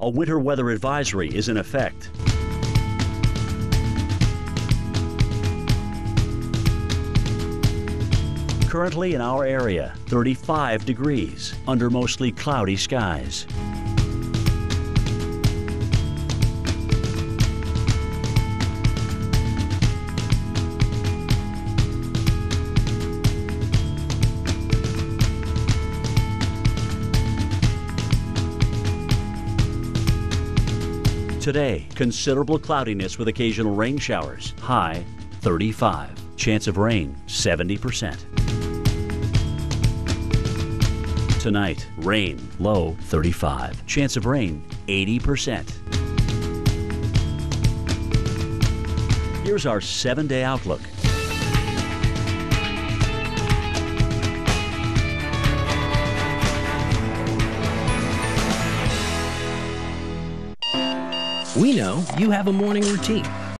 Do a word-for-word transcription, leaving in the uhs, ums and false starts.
a winter weather advisory is in effect. Currently in our area, thirty-five degrees under mostly cloudy skies. Today, considerable cloudiness with occasional rain showers. High, thirty-five. Chance of rain, seventy percent. Tonight, rain, low, thirty-five. Chance of rain, eighty percent. Here's our seven-day outlook. We know you have a morning routine.